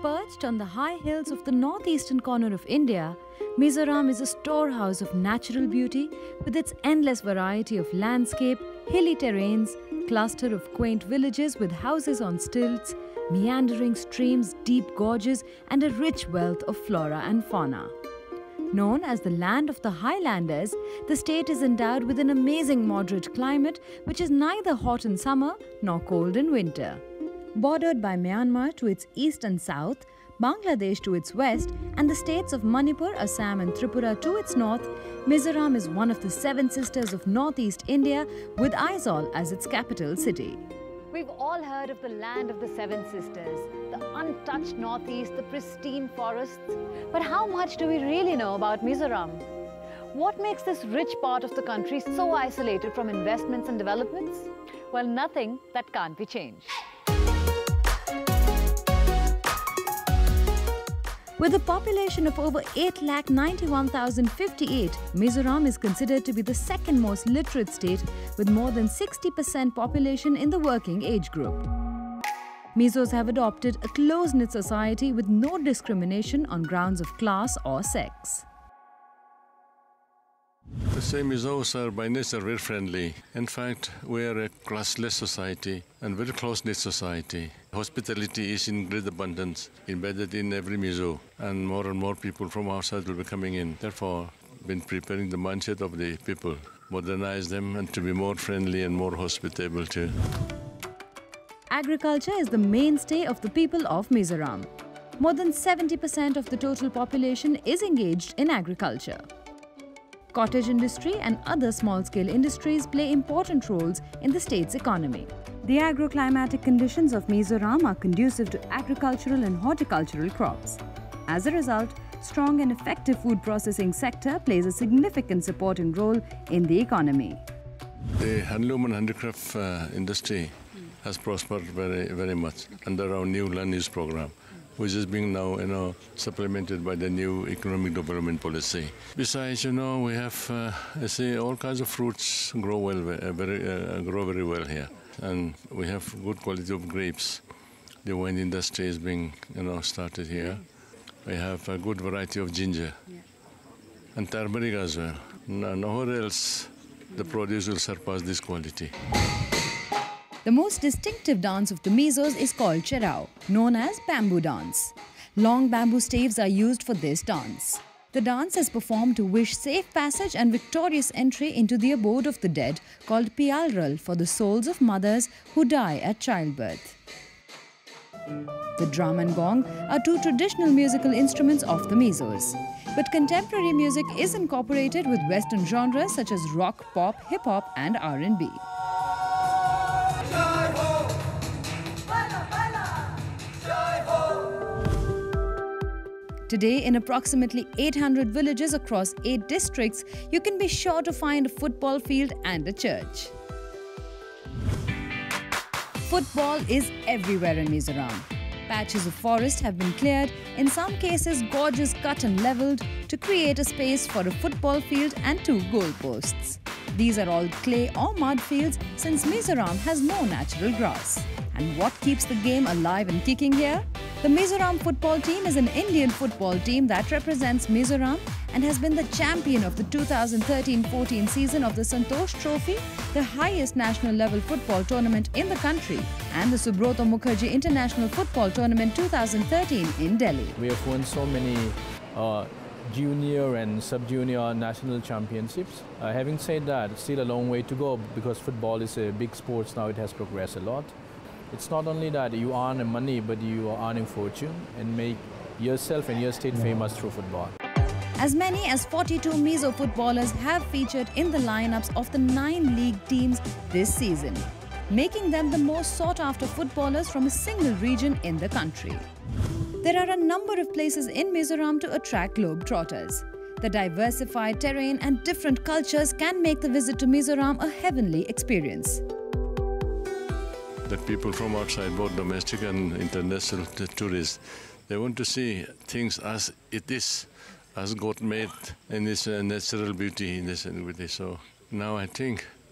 Perched on the high hills of the northeastern corner of India, Mizoram is a storehouse of natural beauty with its endless variety of landscape, hilly terrains, cluster of quaint villages with houses on stilts, meandering streams, deep gorges, and a rich wealth of flora and fauna. Known as the land of the highlanders, the state is endowed with an amazing moderate climate which is neither hot in summer nor cold in winter. Bordered by Myanmar to its east and south, Bangladesh to its west, and the states of Manipur, Assam and Tripura to its north, Mizoram is one of the seven sisters of northeast India with Aizawl as its capital city. We've all heard of the land of the seven sisters, the untouched northeast, the pristine forests. But how much do we really know about Mizoram? What makes this rich part of the country so isolated from investments and developments? Well, nothing that can't be changed. With a population of over 8,91,058, Mizoram is considered to be the second most literate state with more than 60% population in the working age group. Mizos have adopted a close-knit society with no discrimination on grounds of class or sex. The same Mizos are by nature very friendly. In fact, we are a classless society and very close-knit society. Hospitality is in great abundance, embedded in every Mizo, and more people from outside will be coming in. Therefore, been preparing the mindset of the people, modernize them and to be more friendly and more hospitable too. Agriculture is the mainstay of the people of Mizoram. More than 70% of the total population is engaged in agriculture. Cottage industry and other small-scale industries play important roles in the state's economy. The agroclimatic conditions of Mizoram are conducive to agricultural and horticultural crops. As a result, strong and effective food processing sector plays a significant supporting role in the economy. The handloom and handicraft industry has prospered very much under our new land use program, which is being now, supplemented by the new economic development policy. Besides, we have, all kinds of fruits grow very well here, and we have good quality of grapes. The wine industry is being, started here. We have a good variety of ginger and turmeric as well. Nowhere else the produce will surpass this quality. The most distinctive dance of the Mizos is called Cherao, known as bamboo dance. Long bamboo staves are used for this dance. The dance is performed to wish safe passage and victorious entry into the abode of the dead, called Pialral, for the souls of mothers who die at childbirth. The drum and gong are two traditional musical instruments of the Mizos. But contemporary music is incorporated with Western genres such as rock, pop, hip-hop and R&B. Today, in approximately 800 villages across 8 districts, you can be sure to find a football field and a church. Football is everywhere in Mizoram. Patches of forest have been cleared, in some cases gorges cut and levelled to create a space for a football field and 2 goalposts. These are all clay or mud fields since Mizoram has no natural grass. And what keeps the game alive and kicking here? The Mizoram football team is an Indian football team that represents Mizoram and has been the champion of the 2013-14 season of the Santosh Trophy, the highest national level football tournament in the country, and the Subrata Mukherjee International Football Tournament 2013 in Delhi. We have won so many junior and sub-junior national championships. Having said that, still a long way to go because football is a big sport now. It has progressed a lot. It's not only that you earn money, but you are earning fortune and make yourself and your state famous through football. As many as 42 Mizo footballers have featured in the lineups of the 9 league teams this season, making them the most sought-after footballers from a single region in the country. There are a number of places in Mizoram to attract globetrotters. The diversified terrain and different cultures can make the visit to Mizoram a heavenly experience. The people from outside, both domestic and international tourists, they want to see things as it is, as God made in its natural beauty, in this beauty. So now I think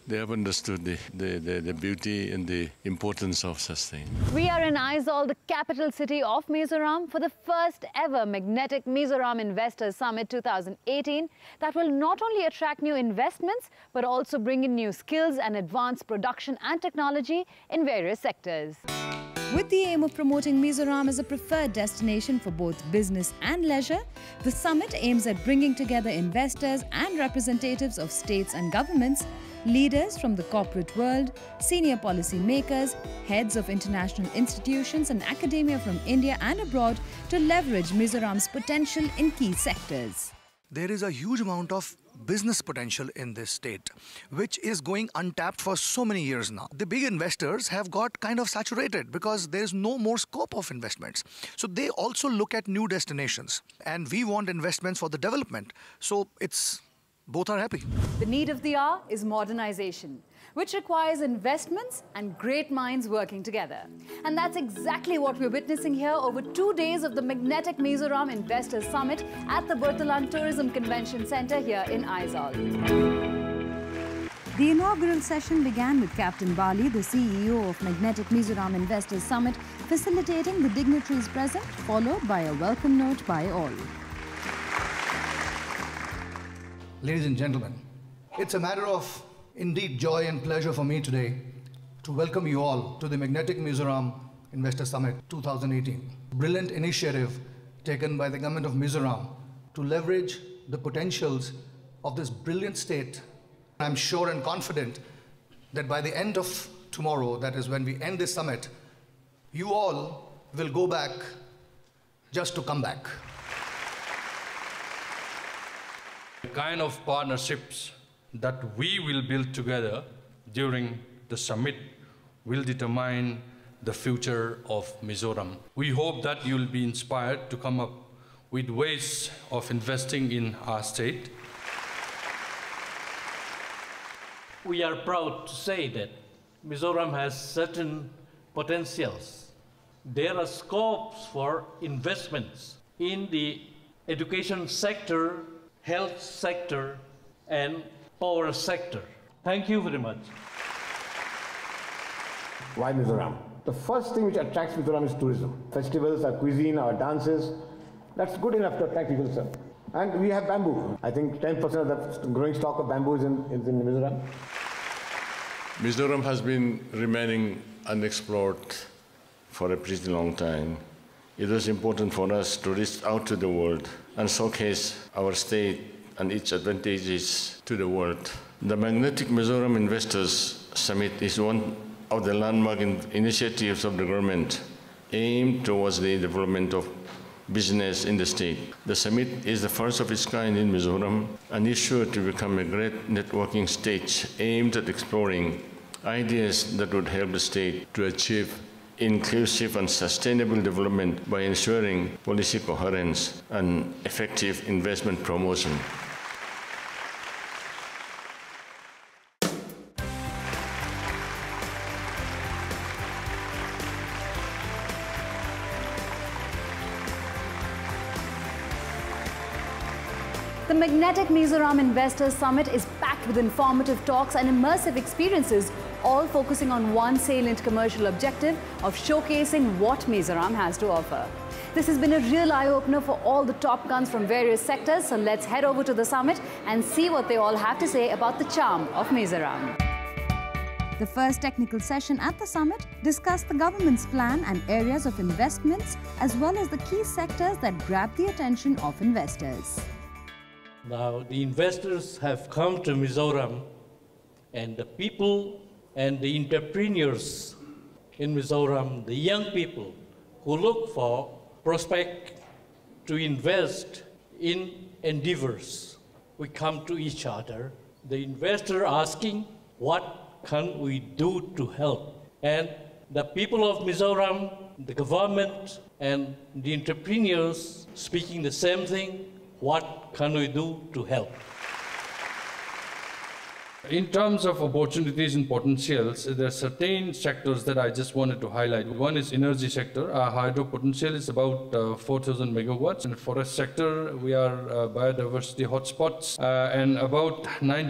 they have understood the beauty and the importance of such things. We are in Aizawl, the capital city of Mizoram, for the first ever Magnetic Mizoram Investors Summit 2018 that will not only attract new investments but also bring in new skills and advance production and technology in various sectors. With the aim of promoting Mizoram as a preferred destination for both business and leisure, the summit aims at bringing together investors and representatives of states and governments, leaders from the corporate world, senior policy makers, heads of international institutions and academia from India and abroad to leverage Mizoram's potential in key sectors. There is a huge amount of business potential in this state, which is going untapped for so many years now. The big investors have got kind of saturated because there is no more scope of investments. So they also look at new destinations, and we want investments for the development. So both are happy. The need of the hour is modernization, which requires investments and great minds working together. And that's exactly what we're witnessing here over 2 days of the Magnetic Mizoram Investors Summit at the Berthaland Tourism Convention Center here in Aizawl. The inaugural session began with Captain Bali, the CEO of Magnetic Mizoram Investors Summit, facilitating the dignitaries present, followed by a welcome note by all. Ladies and gentlemen, it's a matter of indeed joy and pleasure for me today to welcome you all to the Magnetic Mizoram Investor Summit 2018. Brilliant initiative taken by the government of Mizoram to leverage the potentials of this brilliant state. I'm sure and confident that by the end of tomorrow, that is when we end this summit, you all will go back just to come back. The kind of partnerships that we will build together during the summit will determine the future of Mizoram. We hope that you will be inspired to come up with ways of investing in our state. We are proud to say that Mizoram has certain potentials. There are scopes for investments in the education sector, health sector, and power sector. Thank you very much. Why Mizoram? The first thing which attracts Mizoram is tourism. Festivals, our cuisine, our dances. That's good enough to attract people, sir. And we have bamboo. I think 10% of the growing stock of bamboo is in Mizoram. Mizoram has been remaining unexplored for a pretty long time. It was important for us to reach out to the world and showcase our state and its advantages to the world. The Magnetic Mizoram Investors Summit is one of the landmark initiatives of the government aimed towards the development of business in the state. The summit is the first of its kind in Mizoram and is sure to become a great networking stage aimed at exploring ideas that would help the state to achieve inclusive and sustainable development by ensuring policy coherence and effective investment promotion. The Magnetic Mizoram Investors Summit is packed with informative talks and immersive experiences, all focusing on one salient commercial objective of showcasing what Mizoram has to offer. This has been a real eye-opener for all the top guns from various sectors, so let's head over to the summit and see what they all have to say about the charm of Mizoram. The first technical session at the summit discussed the government's plan and areas of investments, as well as the key sectors that grab the attention of investors. Now, the investors have come to Mizoram, and the people and the entrepreneurs in Mizoram, the young people who look for prospect to invest in endeavors, we come to each other. The investor asking, what can we do to help? And the people of Mizoram, the government, and the entrepreneurs speaking the same thing, what can we do to help? In terms of opportunities and potentials, there are certain sectors that I just wanted to highlight. One is energy sector. Our hydro potential is about 4,000 megawatts. In the forest sector, we are biodiversity hotspots, and about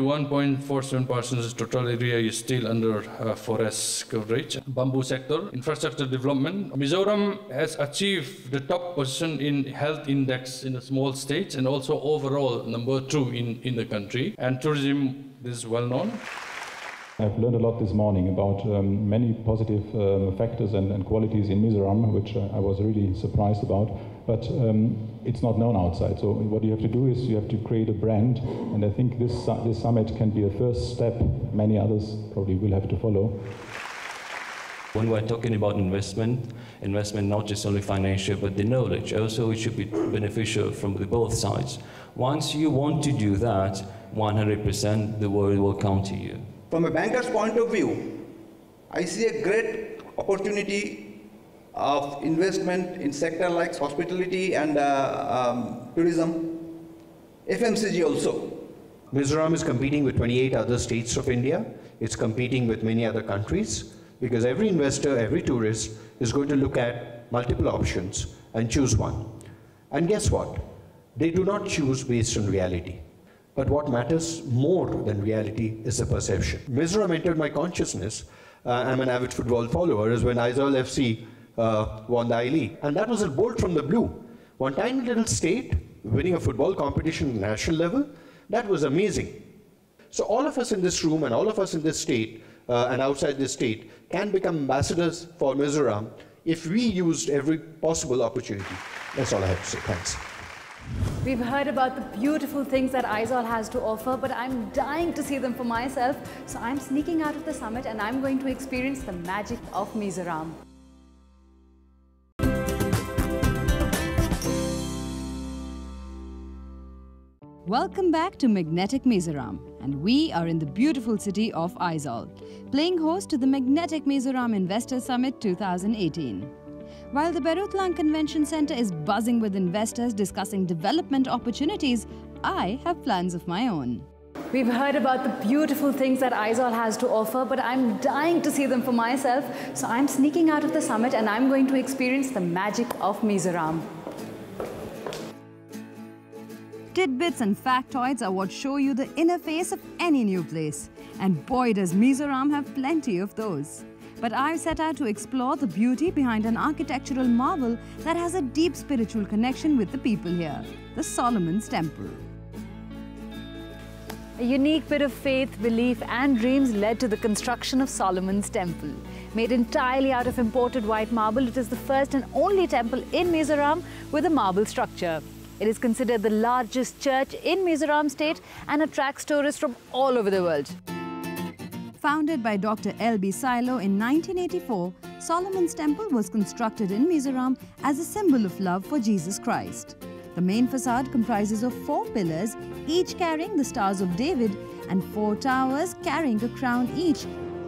91.47% of total area is still under forest coverage. Bamboo sector, infrastructure development. Mizoram has achieved the top position in health index in a small state and also overall number 2 in the country. And tourism, this is well known. I've learned a lot this morning about many positive factors and qualities in Mizoram, which I was really surprised about, but it's not known outside. So what you have to do is you have to create a brand, and I think this summit can be a first step. Many others probably will have to follow. When we're talking about investment not just only financial, but the knowledge, also it should be beneficial from both sides. Once you want to do that, 100% the world will come to you. From a banker's point of view, I see a great opportunity of investment in sector like hospitality and tourism, FMCG also. Mizoram is competing with 28 other states of India. It's competing with many other countries, because every investor, every tourist is going to look at multiple options and choose one. And guess what? They do not choose based on reality. But what matters more than reality is the perception. Mizoram entered my consciousness. I'm an avid football follower, is when Aizawl FC won the I-League. And that was a bolt from the blue. One tiny little state winning a football competition at national level, that was amazing. So all of us in this room and all of us in this state and outside this state can become ambassadors for Mizoram if we used every possible opportunity. That's all I have to say. Thanks. We've heard about the beautiful things that Aizawl has to offer, but I'm dying to see them for myself. So I'm sneaking out of the summit and I'm going to experience the magic of Mizoram. Welcome back to Magnetic Mizoram, and we are in the beautiful city of Aizawl, playing host to the Magnetic Mizoram Investor Summit 2018. While the Berutlang Convention Center is buzzing with investors discussing development opportunities, I have plans of my own. We've heard about the beautiful things that Aizawl has to offer, but I'm dying to see them for myself. So I'm sneaking out of the summit and I'm going to experience the magic of Mizoram. Tidbits and factoids are what show you the inner face of any new place. And boy, does Mizoram have plenty of those. But I've set out to explore the beauty behind an architectural marvel that has a deep spiritual connection with the people here, the Solomon's Temple. A unique bit of faith, belief and dreams led to the construction of Solomon's Temple. Made entirely out of imported white marble, it is the first and only temple in Mizoram with a marble structure. It is considered the largest church in Mizoram state and attracts tourists from all over the world. Founded by Dr. L.B. Silo in 1984, Solomon's Temple was constructed in Mizoram as a symbol of love for Jesus Christ. The main facade comprises of 4 pillars, each carrying the Stars of David, and 4 towers carrying a crown each.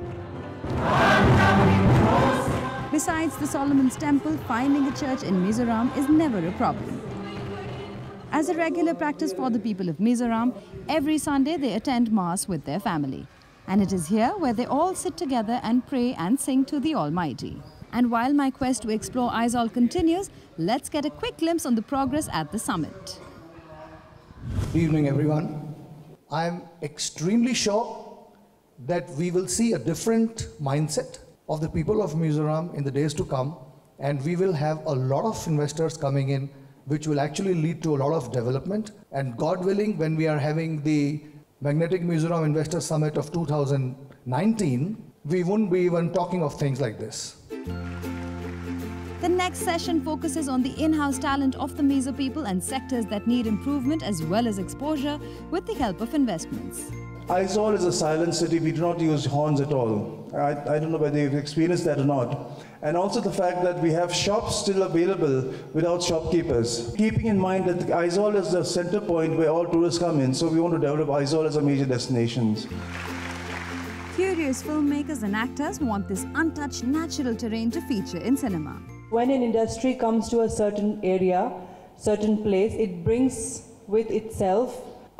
Besides the Solomon's Temple, finding a church in Mizoram is never a problem. As a regular practice for the people of Mizoram, every Sunday they attend Mass with their family. And it is here where they all sit together and pray and sing to the Almighty. And while my quest to explore Aizawl continues, let's get a quick glimpse on the progress at the summit. Good evening, everyone. I am extremely sure that we will see a different mindset of the people of Mizoram in the days to come, and we will have a lot of investors coming in, which will actually lead to a lot of development. And God willing, when we are having the Magnetic Mizoram Investor Summit of 2019, we wouldn't be even talking of things like this. The next session focuses on the in-house talent of the Mizo people and sectors that need improvement as well as exposure with the help of investments. Aizawl is a silent city. We do not use horns at all. I don't know whether you've experienced that or not. And also the fact that we have shops still available without shopkeepers. Keeping in mind that Aizawl is the center point where all tourists come in, so we want to develop Aizawl as a major destination. Curious filmmakers and actors want this untouched natural terrain to feature in cinema. When an industry comes to a certain area, certain place, it brings with itself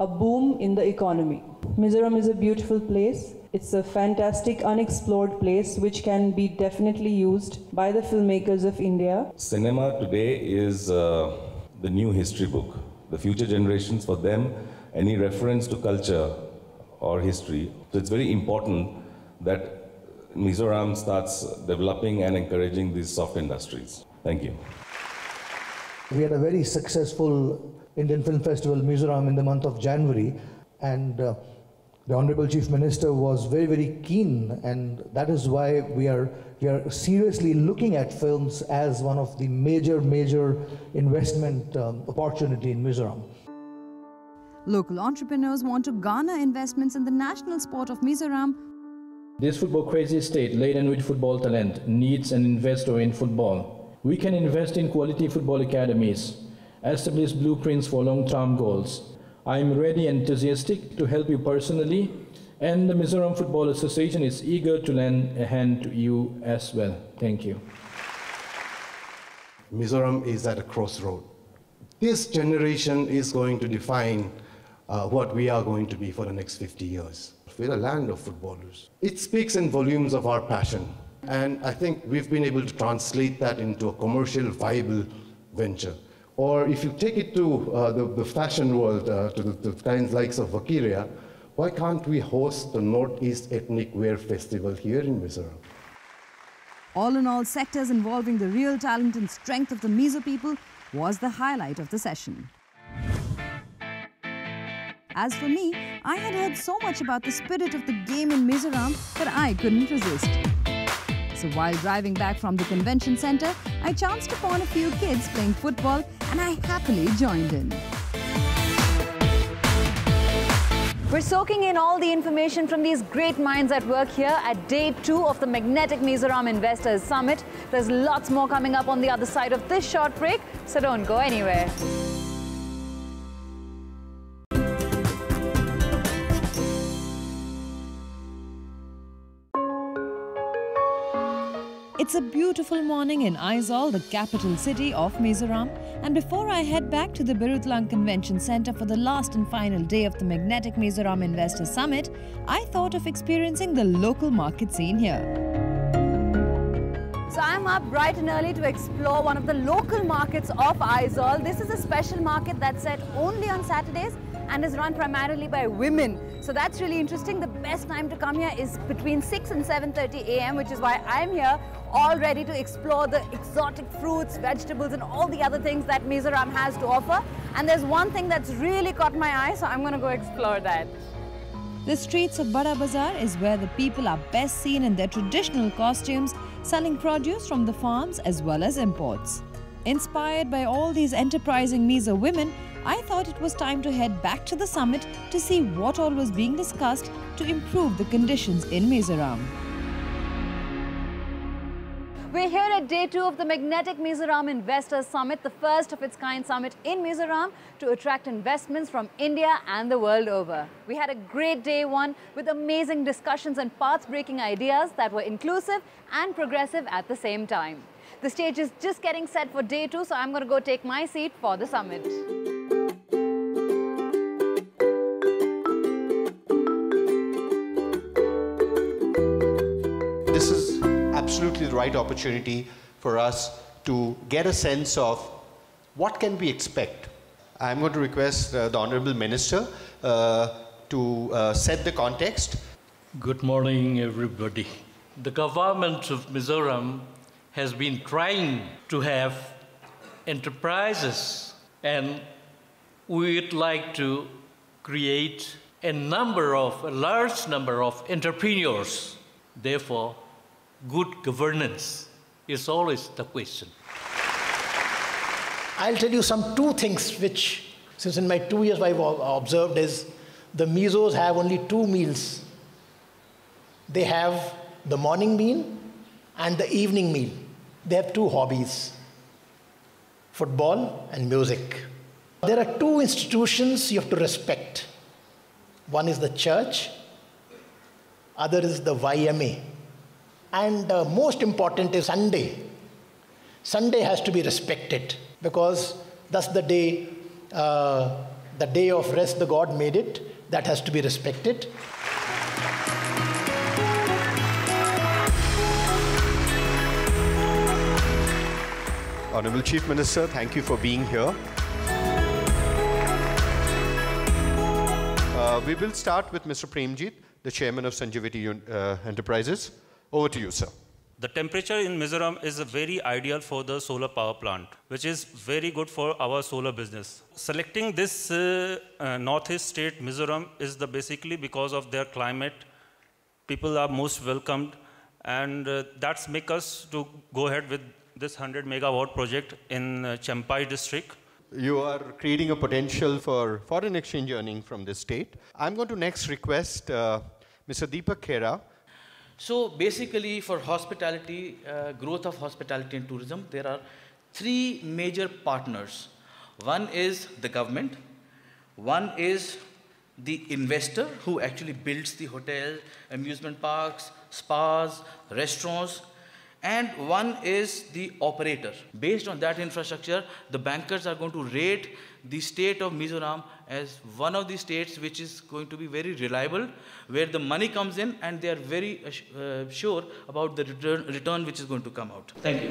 a boom in the economy. Mizoram is a beautiful place. It's a fantastic, unexplored place which can be definitely used by the filmmakers of India. Cinema today is the new history book. The future generations, for them, any reference to culture or history. So it's very important that Mizoram starts developing and encouraging these soft industries. Thank you. We had a very successful Indian Film Festival, Mizoram, in the month of January, and the Honorable Chief Minister was very, very keen, and that is why we are seriously looking at films as one of the major investment opportunity in Mizoram. Local entrepreneurs want to garner investments in the national sport of Mizoram. This football crazy state, laden with football talent, needs an investor in football. We can invest in quality football academies, establish blueprints for long-term goals. I am ready and enthusiastic to help you personally, and the Mizoram Football Association is eager to lend a hand to you as well. Thank you. Mizoram is at a crossroad. This generation is going to define what we are going to be for the next 50 years. We're a land of footballers. It speaks in volumes of our passion, and I think we've been able to translate that into a commercial, viable venture. Or if you take it to the fashion world, to the kinds likes of Vakiria, why can't we host the Northeast Ethnic Wear Festival here in Mizoram? All in all, sectors involving the real talent and strength of the Mizo people was the highlight of the session. As for me, I had heard so much about the spirit of the game in Mizoram that I couldn't resist. So while driving back from the convention center, I chanced upon a few kids playing football and I happily joined in. We're soaking in all the information from these great minds at work here at Day 2 of the Magnetic Mizoram Investors Summit. There's lots more coming up on the other side of this short break, so don't go anywhere. It's a beautiful morning in Aizawl, the capital city of Mizoram, and before I head back to the Birutlang Convention Center for the last and final day of the Magnetic Mizoram Investors Summit, I thought of experiencing the local market scene here. So I'm up bright and early to explore one of the local markets of Aizawl. This is a special market that's set only on Saturdays and is run primarily by women. So that's really interesting. The best time to come here is between 6 and 7:30 a.m., which is why I'm here, all ready to explore the exotic fruits, vegetables and all the other things that Mizoram has to offer. And there's one thing that's really caught my eye, so I'm going to go explore that. The streets of Bada Bazaar is where the people are best seen in their traditional costumes, selling produce from the farms as well as imports. Inspired by all these enterprising Mizo women, I thought it was time to head back to the summit to see what all was being discussed to improve the conditions in Mizoram. We're here at Day 2 of the Magnetic Mizoram Investors Summit, the first of its kind summit in Mizoram to attract investments from India and the world over. We had a great day 1 with amazing discussions and path-breaking ideas that were inclusive and progressive at the same time. The stage is just getting set for Day 2, so I'm going to go take my seat for the summit. This is absolutely the right opportunity for us to get a sense of what can we expect. I'm going to request the Honorable Minister to set the context. Good morning, everybody. The government of Mizoram has been trying to have enterprises, and we'd like to create a large number of entrepreneurs. Therefore, good governance is always the question. I'll tell you two things which, since in my 2 years I've observed, is the Mizos have only 2 meals. They have the morning meal and the evening meal. They have 2 hobbies, football and music. There are 2 institutions you have to respect. One is the church, other is the YMA. And most important is Sunday. Sunday has to be respected because that's the day the day of rest the God made it, that has to be respected. Honorable Chief Minister, thank you for being here. We will start with Mr. Premjit, the Chairman of Sanjiviti Enterprises. Over to you, sir. The temperature in Mizoram is very ideal for the solar power plant, which is very good for our solar business. Selecting this northeast state, Mizoram, is basically because of their climate. People are most welcomed, and that's make us to go ahead with this 100 megawatt project in Champai district. You are creating a potential for foreign exchange earning from this state. I'm going to next request Mr. Deepak Khera. So basically for hospitality, growth of hospitality and tourism, there are three major partners. One is the government, one is the investor who actually builds the hotel, amusement parks, spas, restaurants, and one is the operator. Based on that infrastructure, the bankers are going to rate the state of Mizoram as one of the states which is going to be very reliable, where the money comes in and they are very sure about the return which is going to come out. Thank you.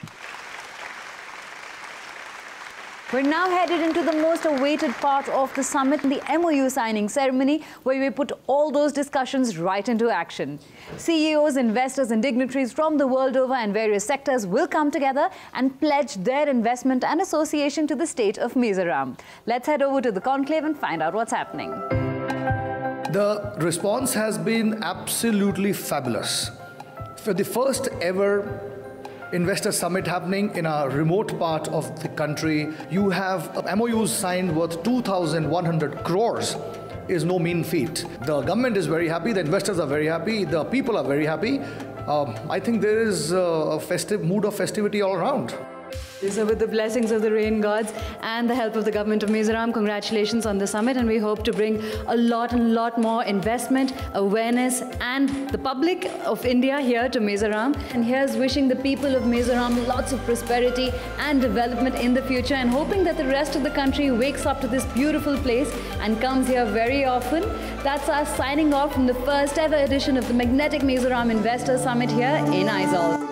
We're now headed into the most awaited part of the summit, the MOU signing ceremony, where we put all those discussions right into action. CEOs, investors and dignitaries from the world over and various sectors will come together and pledge their investment and association to the state of Mizoram. Let's head over to the conclave and find out what's happening. The response has been absolutely fabulous. For the first ever investor summit happening in a remote part of the country, you have MOUs signed worth 2,100 crores. Is no mean feat. The government is very happy, the investors are very happy, the people are very happy. I think there is a festive mood of festivity all around. So with the blessings of the rain gods and the help of the government of Mizoram, congratulations on the summit, and we hope to bring a lot more investment, awareness and the public of India here to Mizoram. And here's wishing the people of Mizoram lots of prosperity and development in the future, and hoping that the rest of the country wakes up to this beautiful place and comes here very often. That's us signing off from the first ever edition of the Magnetic Mizoram Investor Summit here in Aizawl.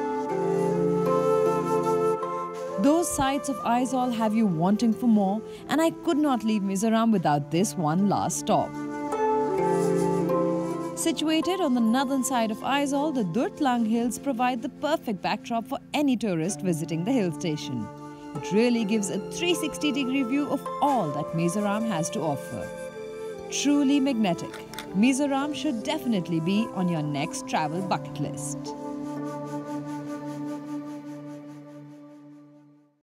Those sights of Aizawl have you wanting for more, and I could not leave Mizoram without this one last stop. Situated on the northern side of Aizawl, the Durtlang Hills provide the perfect backdrop for any tourist visiting the hill station. It really gives a 360-degree view of all that Mizoram has to offer. Truly magnetic, Mizoram should definitely be on your next travel bucket list.